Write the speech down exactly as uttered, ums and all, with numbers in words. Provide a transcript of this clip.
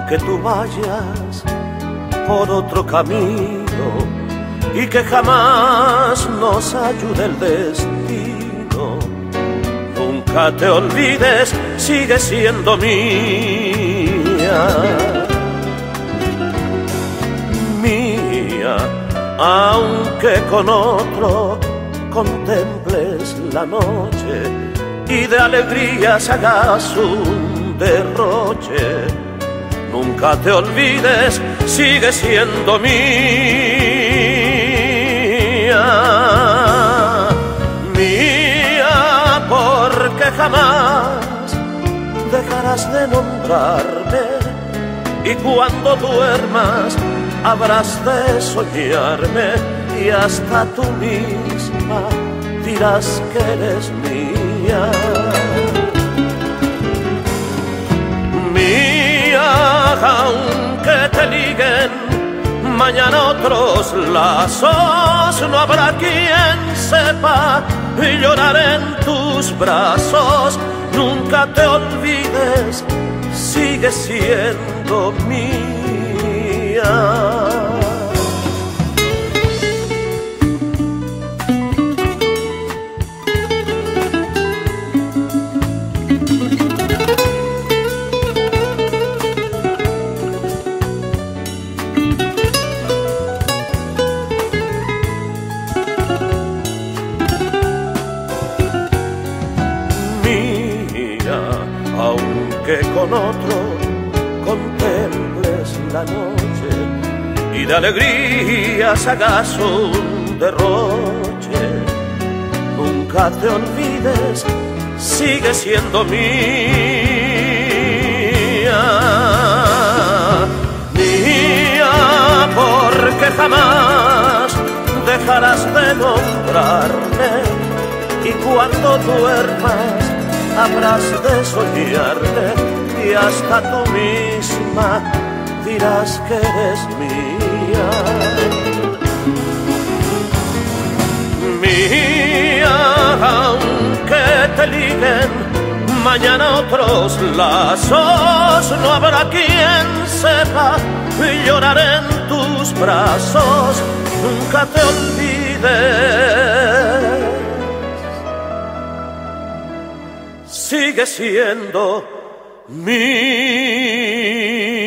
aunque tú vayas por otro camino y que jamás nos ayude el destino, nunca te olvides, sigue siendo mía. Mía, aunque con otro contemples la noche y de alegrías hagas un derroche, nunca te olvides, sigue siendo mía. Mía, porque jamás dejarás de nombrarme y cuando duermas habrás de soñarme y hasta tú misma dirás que eres mía. Mía, aunque te liguen mañana otros lazos, no habrá quien sepa llorar en tus brazos. Nunca te olvides, sigue siendo mía. Aunque con otro contemples la noche y de alegrías hagas un derroche, nunca te olvides, sigue siendo mía. Mía, porque jamás dejarás de nombrarme y cuando duermas habrás de soñarme y hasta tú misma dirás que eres mía. Mía, aunque te liguen mañana otros lazos, no habrá quien sepa llorar en tus brazos. Nunca te olvides, sigue siendo mí.